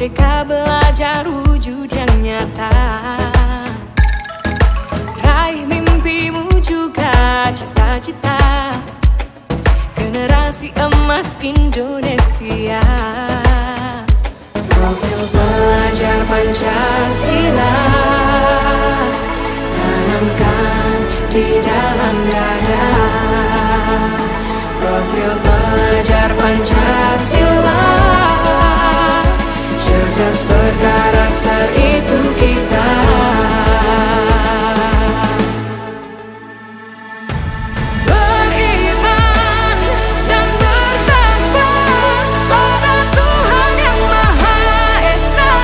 Merdeka belajar wujud yang nyata. Raih mimpimu juga cita-cita, generasi emas Indonesia. Profil pelajar Pancasila tanamkan di dalam dada. Profil pelajar Pancasila, cerdas berkarakter itu kita. Beriman dan bertakwa pada Tuhan yang Maha Esa.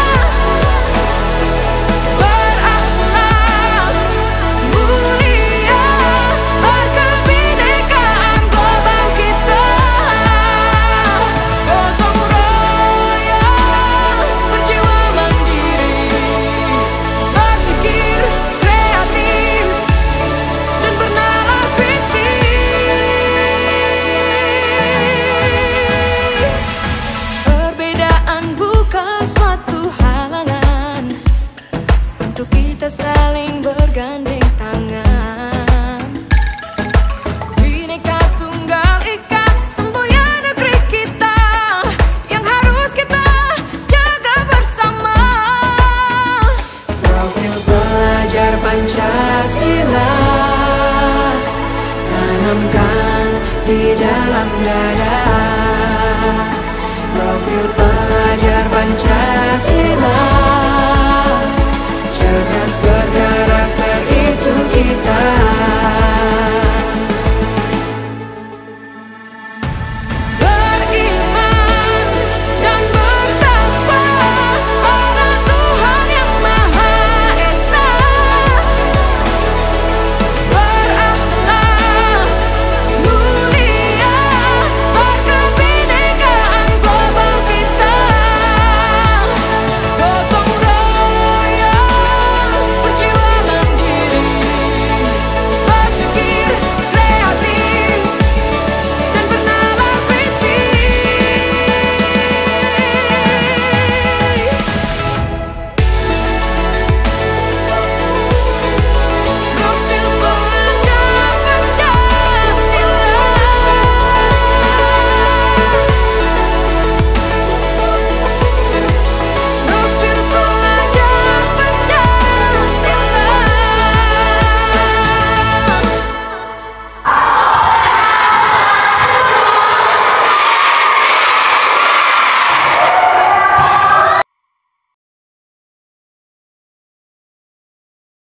Berakhlak mulia, berkebinekaan global kita. Gotong royong, berjiwa mandiri, berpikir kreatif dan bernalar kritis. Perbedaan bukan suatu halangan untuk kita saling bergandeng tangan. Bhinneka Tunggal Ika, semboyan negeri kita yang harus kita jaga bersama. Profil pelajar Pancasila tanamkan di dalam dada.